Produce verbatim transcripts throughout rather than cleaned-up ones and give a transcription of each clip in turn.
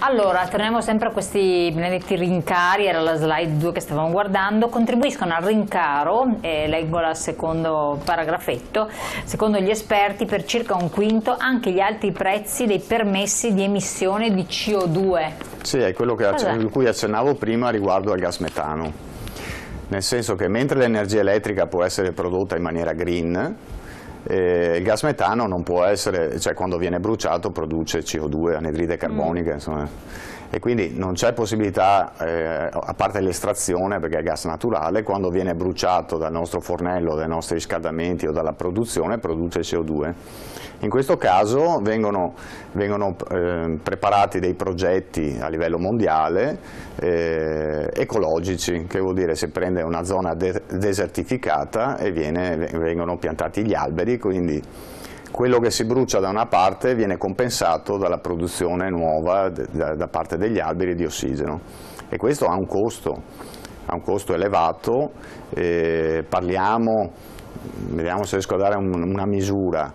Allora, torniamo sempre a questi benedetti rincari, era la slide due che stavamo guardando, contribuiscono al rincaro, eh, leggo il secondo paragrafetto, secondo gli esperti per circa un quinto anche gli alti prezzi dei permessi di emissione di C O due. Sì, è quello che di cui accennavo prima riguardo al gas metano, nel senso che mentre l'energia elettrica può essere prodotta in maniera green, Eh, il gas metano non può essere, cioè quando viene bruciato produce C O due, anidride carbonica, mm. insomma, e quindi non c'è possibilità, eh, a parte l'estrazione perché è gas naturale, quando viene bruciato dal nostro fornello, dai nostri riscaldamenti o dalla produzione produce C O due. In questo caso vengono, vengono eh, preparati dei progetti a livello mondiale eh, ecologici, che vuol dire si prende una zona de desertificata e viene, vengono piantati gli alberi, quindi quello che si brucia da una parte viene compensato dalla produzione nuova da, da parte degli alberi di ossigeno, e questo ha un costo, ha un costo elevato, eh, parliamo, vediamo se riesco a dare un, una misura,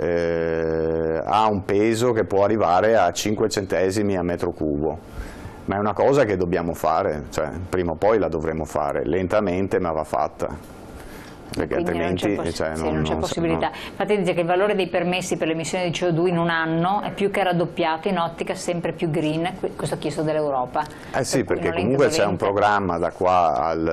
eh, ha un peso che può arrivare a cinque centesimi a metro cubo, ma è una cosa che dobbiamo fare, cioè prima o poi la dovremo fare, lentamente ma va fatta. Perché quindi altrimenti non c'è cioè, sì, possibilità. No. Infatti dice che il valore dei permessi per l'emissione di C O due in un anno è più che raddoppiato in ottica sempre più green, questo chiesto dall'Europa. Eh sì, per perché comunque c'è un programma da qua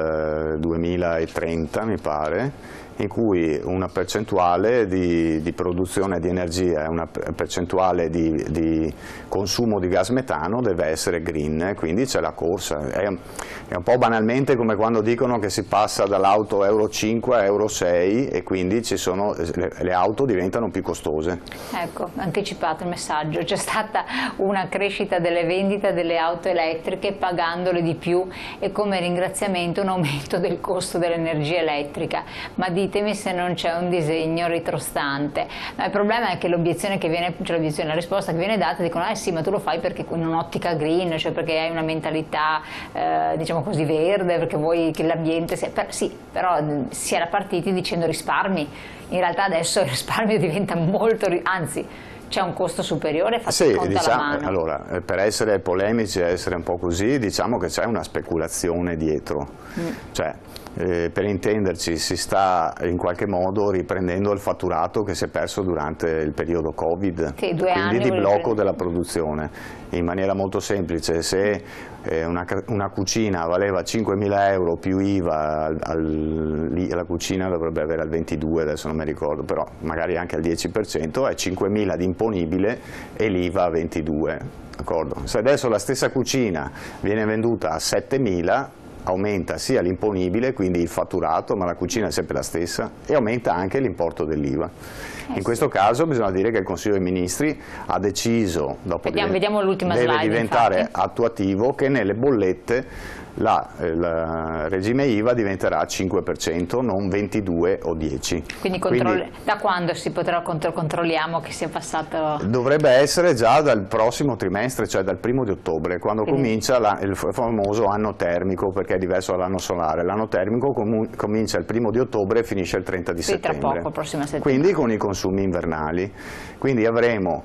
al duemilatrenta, mi pare, in cui una percentuale di, di produzione di energia e una percentuale di, di consumo di gas metano deve essere green, quindi c'è la corsa. È, è un po' banalmente come quando dicono che si passa dall'auto Euro cinque a Euro sei e quindi ci sono, le, le auto diventano più costose. Ecco, anticipato il messaggio, c'è stata una crescita delle vendite delle auto elettriche pagandole di più e come ringraziamento un aumento del costo dell'energia elettrica, ma di ditemi se non c'è un disegno ritrostante. Ma il problema è che l'obiezione che viene, cioè l'obiezione, la risposta che viene data, dicono eh sì, ma tu lo fai perché in un'ottica green, cioè perché hai una mentalità eh, diciamo così verde, perché vuoi che l'ambiente sia... Per, sì, però si era partiti dicendo risparmi, in realtà adesso il risparmio diventa molto, anzi c'è un costo superiore, fate sì, conto diciamo, alla mano. Allora, per essere polemici e essere un po' così, diciamo che c'è una speculazione dietro, mm. cioè Eh, per intenderci si sta in qualche modo riprendendo il fatturato che si è perso durante il periodo Covid, sì, due quindi anni di blocco della produzione. In maniera molto semplice, se eh, una, una cucina valeva cinquemila euro più I V A, al, al, la cucina dovrebbe avere al ventidue, adesso non mi ricordo, però magari anche al dieci per cento, è cinquemila di imponibile e l'I V A a ventidue. Se adesso la stessa cucina viene venduta a settemila, aumenta sia l'imponibile, quindi il fatturato, ma la cucina è sempre la stessa, e aumenta anche l'importo dell'I V A. Eh in sì. questo caso bisogna dire che il Consiglio dei Ministri ha deciso, dopo vediamo, vediamo l'ultima deve slide, diventare infatti. attuativo, che nelle bollette la, il regime I V A diventerà cinque per cento, non ventidue o dieci. Quindi, Quindi da quando si potrà contro controlliamo che sia passato? Dovrebbe essere già dal prossimo trimestre, cioè dal primo di ottobre, quando Quindi. comincia la, il famoso anno termico, perché è diverso dall'anno solare. L'anno termico com comincia il primo di ottobre e finisce il trenta di settembre. Tra poco, prossima settimana. Quindi con i consumi invernali. Quindi avremo,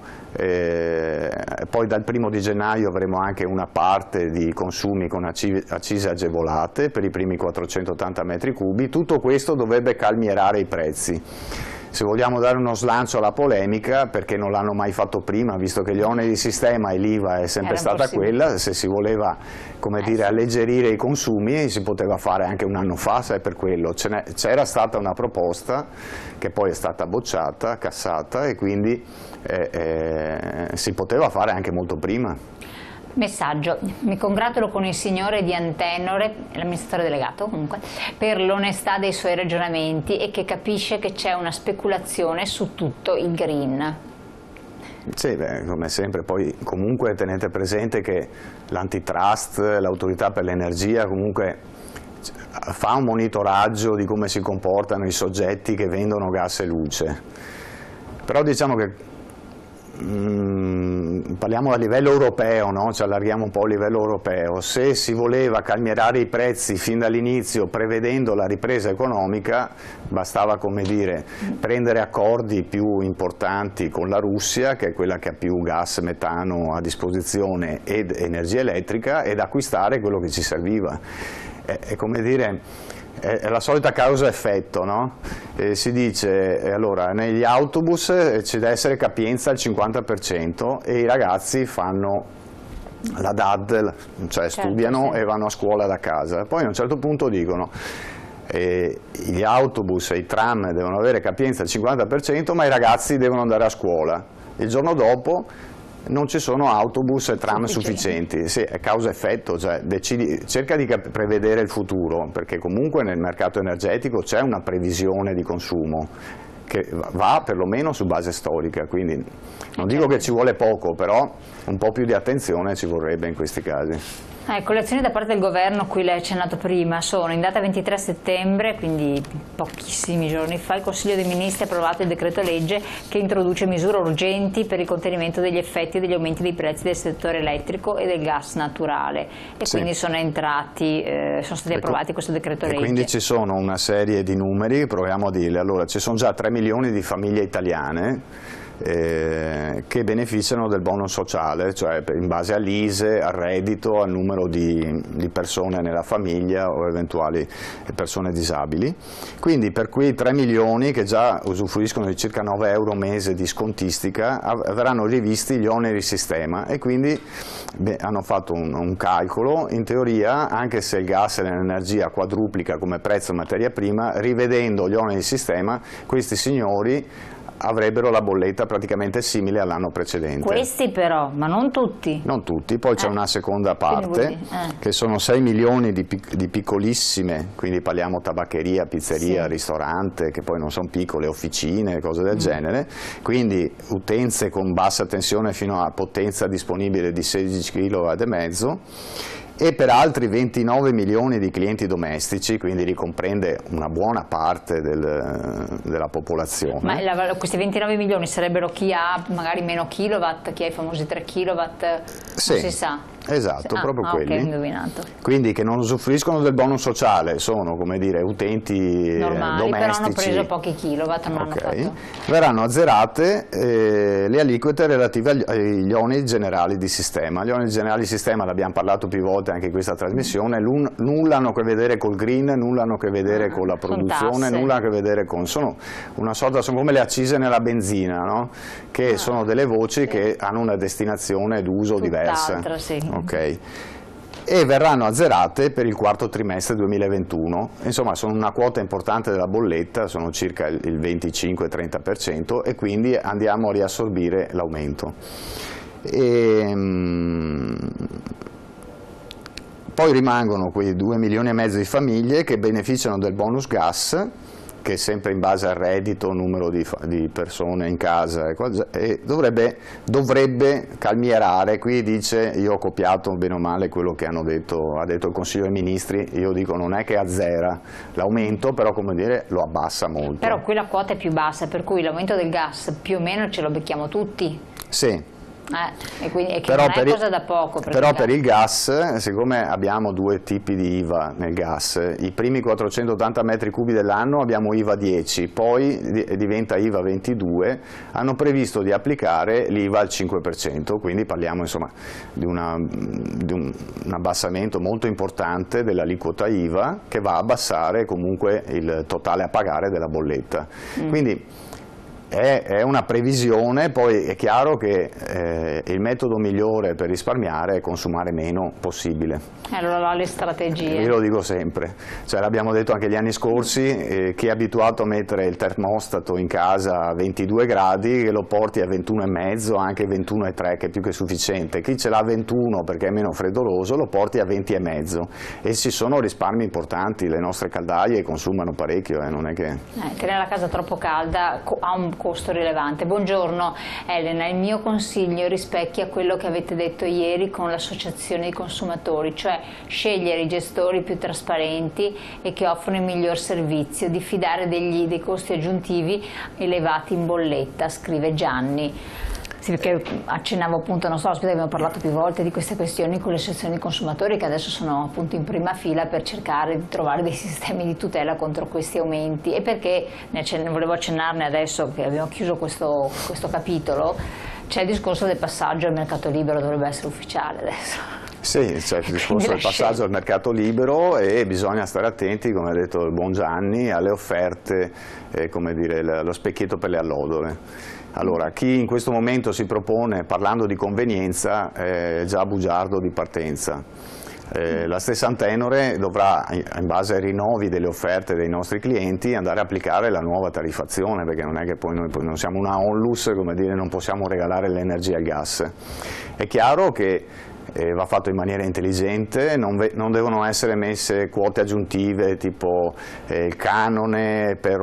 eh, poi dal primo di gennaio avremo anche una parte di consumi con accise agevolate per i primi quattrocentottanta metri cubi. Tutto questo dovrebbe calmierare i prezzi. Se vogliamo dare uno slancio alla polemica, perché non l'hanno mai fatto prima, visto che gli oneri di sistema e l'I V A è sempre stata quella, se si voleva, come dire, alleggerire i consumi si poteva fare anche un anno fa, se è per quello. C'era stata una proposta che poi è stata bocciata, cassata, e quindi eh, eh, si poteva fare anche molto prima. Messaggio: mi congratulo con il signore di Antenore, l'amministratore delegato comunque, per l'onestà dei suoi ragionamenti e che capisce che c'è una speculazione su tutto il green. Sì, beh, come sempre, poi comunque tenete presente che l'antitrust, l'autorità per l'energia comunque fa un monitoraggio di come si comportano i soggetti che vendono gas e luce, però diciamo che mh, parliamo a livello europeo, no? Ci allarghiamo un po' a livello europeo, se si voleva calmierare i prezzi fin dall'inizio prevedendo la ripresa economica, bastava, come dire, prendere accordi più importanti con la Russia, che è quella che ha più gas metano a disposizione ed energia elettrica, ed acquistare quello che ci serviva. È, è come dire... è la solita causa-effetto, no? Eh, si dice, eh, allora, negli autobus eh, c'è da essere capienza al cinquanta per cento e i ragazzi fanno la D A D, cioè certo, studiano sì. e vanno a scuola da casa. Poi a un certo punto dicono eh, gli autobus e i tram devono avere capienza al cinquanta per cento, ma i ragazzi devono andare a scuola. Il giorno dopo non ci sono autobus e tram sufficienti, sì, è causa-effetto, cioè decidi, cerca di prevedere il futuro, perché comunque nel mercato energetico c'è una previsione di consumo che va perlomeno su base storica, quindi non dico che ci vuole poco, però un po' più di attenzione ci vorrebbe in questi casi. Ecco, le azioni da parte del governo a cui lei ha accennato prima sono: in data ventitré settembre, quindi pochissimi giorni fa, il Consiglio dei Ministri ha approvato il decreto legge che introduce misure urgenti per il contenimento degli effetti degli aumenti dei prezzi del settore elettrico e del gas naturale, e sì. quindi sono entrati, eh, sono stati ecco, approvati questo decreto legge. Quindi ci sono una serie di numeri, proviamo a dirli. Allora, ci sono già tre milioni di famiglie italiane Eh, che beneficiano del bonus sociale, cioè in base all'I S E E, al reddito, al numero di, di persone nella famiglia o eventuali persone disabili. Quindi per quei tre milioni che già usufruiscono di circa nove euro mese di scontistica verranno rivisti gli oneri sistema, e quindi beh, hanno fatto un, un calcolo. In teoria, anche se il gas e l'energia quadruplica come prezzo materia prima, rivedendo gli oneri di sistema, questi signori avrebbero la bolletta praticamente simile all'anno precedente. Questi però, ma non tutti? Non tutti, poi c'è eh. una seconda parte, eh. che sono sei milioni di, pic di piccolissime, quindi parliamo tabaccheria, pizzeria, sì. ristorante, che poi non sono piccole, officine, cose del mm. genere, quindi utenze con bassa tensione fino a potenza disponibile di sedici chilowatt e mezzo, e per altri ventinove milioni di clienti domestici, quindi ricomprende una buona parte del, della popolazione. Ma la, questi ventinove milioni sarebbero chi ha magari meno kilowatt, chi ha i famosi tre kilowatt, sì. non si sa. Esatto, ah, proprio ah, quelli. Okay, indovinato. Quindi che non usufruiscono del bonus sociale, sono, come dire, utenti normali, domestici. Però hanno preso pochi kilowatt, non okay. hanno fatto. Verranno azzerate eh, le aliquote relative agli, agli oneri generali di sistema. Gli oneri generali di sistema, l'abbiamo parlato più volte anche in questa trasmissione, nulla hanno a che vedere col green, nulla hanno a che vedere ah, con la produzione, nulla hanno a che vedere con... Sono una sorta, sono come le accise nella benzina, no? Che ah, sono delle voci sì. che hanno una destinazione d'uso diversa. Sì. Okay. E verranno azzerate per il quarto trimestre duemilaventuno, insomma sono una quota importante della bolletta, sono circa il venticinque trenta per cento, e quindi andiamo a riassorbire l'aumento. Poi rimangono quei due milioni e mezzo di famiglie che beneficiano del bonus gas, che è sempre in base al reddito, numero di, di persone in casa, e, e dovrebbe, dovrebbe calmierare. Qui dice, io ho copiato bene o male quello che hanno detto, ha detto il Consiglio dei Ministri, io dico non è che azzera l'aumento, però come dire lo abbassa molto. Però qui la quota è più bassa, per cui l'aumento del gas più o meno ce lo becchiamo tutti. Sì. Eh, e quindi è che però non è per cosa da poco. Però per il gas, siccome abbiamo due tipi di I V A nel gas, i primi quattrocentottanta metri cubi dell'anno abbiamo I V A dieci, poi diventa I V A ventidue, hanno previsto di applicare l'I V A al cinque per cento, quindi parliamo insomma di, una, di un, un abbassamento molto importante dell'aliquota I V A, che va a abbassare comunque il totale a pagare della bolletta. Mm. Quindi è una previsione, poi è chiaro che eh, il metodo migliore per risparmiare è consumare meno possibile. Allora le strategie. Io lo dico sempre, cioè, l'abbiamo detto anche gli anni scorsi, eh, chi è abituato a mettere il termostato in casa a ventidue gradi, che lo porti a ventuno e mezzo, anche ventuno e tre, che è più che sufficiente. Chi ce l'ha a ventuno perché è meno freddoloso, lo porti a venti e mezzo, e ci sono risparmi importanti. Le nostre caldaie consumano parecchio, eh, non è che... Eh, tenere la casa troppo calda ha un costo rilevante. Buongiorno Elena, il mio consiglio rispecchia quello che avete detto ieri con l'associazione dei consumatori, cioè scegliere i gestori più trasparenti e che offrono il miglior servizio, diffidare degli, dei costi aggiuntivi elevati in bolletta, scrive Gianni. Sì, perché accennavo appunto, non so, ospite, abbiamo parlato più volte di queste questioni con le associazioni consumatori che adesso sono appunto in prima fila per cercare di trovare dei sistemi di tutela contro questi aumenti, e perché ne volevo accennarne adesso che abbiamo chiuso questo, questo capitolo. C'è il discorso del passaggio al mercato libero, dovrebbe essere ufficiale adesso. Sì, c'è il discorso del passaggio al mercato libero e bisogna stare attenti, come ha detto il buon Gianni, alle offerte, eh, come dire, lo specchietto per le allodole. Allora, chi in questo momento si propone, parlando di convenienza, è già bugiardo di partenza. Eh, la stessa Antenore dovrà, in base ai rinnovi delle offerte dei nostri clienti, andare a applicare la nuova tariffazione, perché non è che poi noi poi non siamo una onlus, come dire, non possiamo regalare l'energia e il gas. È chiaro che eh, va fatto in maniera intelligente, non, non devono essere messe quote aggiuntive tipo eh, il canone per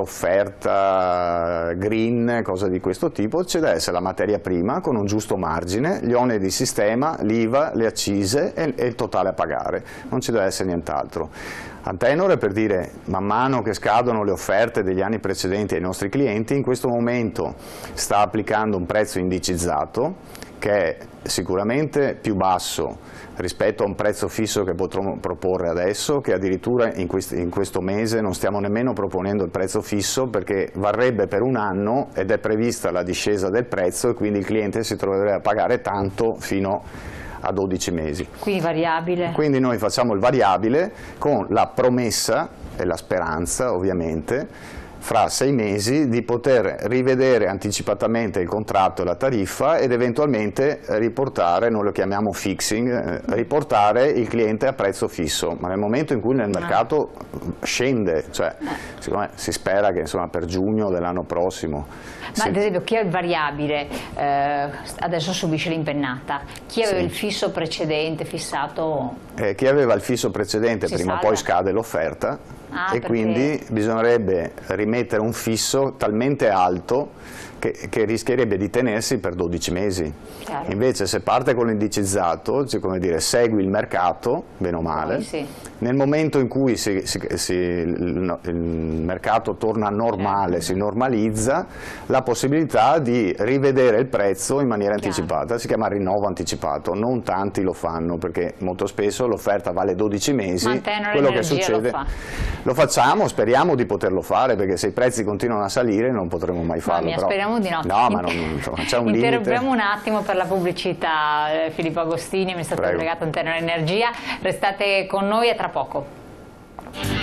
offerta green, cose di questo tipo. C'è da essere la materia prima con un giusto margine, gli oneri di sistema, l'I V A, le accise e, e il totale a pagare, non ci deve essere nient'altro. Antenore, per dire, man mano che scadono le offerte degli anni precedenti ai nostri clienti, in questo momento sta applicando un prezzo indicizzato che è sicuramente più basso rispetto a un prezzo fisso che potremo proporre adesso, che addirittura in, quest in questo mese non stiamo nemmeno proponendo il prezzo fisso perché varrebbe per un anno ed è prevista la discesa del prezzo e quindi il cliente si troverebbe a pagare tanto fino a dodici mesi. Quindi variabile. Quindi noi facciamo il variabile con la promessa e la speranza ovviamente fra sei mesi di poter rivedere anticipatamente il contratto e la tariffa ed eventualmente riportare, noi lo chiamiamo fixing, eh, riportare il cliente a prezzo fisso, ma nel momento in cui nel mercato scende, cioè siccome si spera che insomma, per giugno dell'anno prossimo. Ma ad esempio chi è il variabile eh, adesso subisce l'impennata, chi aveva sì. il fisso precedente fissato? Eh, chi aveva il fisso precedente prima o poi scade l'offerta. Ah, e perché? Quindi bisognerebbe rimettere un fisso talmente alto che, che rischierebbe di tenersi per dodici mesi. Chiaro. Invece se parte con l'indicizzato, cioè come dire, segui il mercato, bene o male, Poi, sì. nel momento in cui si, si, si, il, il mercato torna normale, eh. si normalizza, la possibilità di rivedere il prezzo in maniera Chiaro. anticipata, si chiama rinnovo anticipato, non tanti lo fanno perché molto spesso l'offerta vale dodici mesi, Mantenere quello che succede... Lo, fa. lo facciamo, speriamo di poterlo fare perché se i prezzi continuano a salire non potremo mai farlo. Mia, però... Speriamo di no. No, ma non, insomma, c'è un limite. Interrompiamo un attimo per la pubblicità. Filippo Agostini, amministratore delegato Antenore Energia. Restate con noi, a tra poco.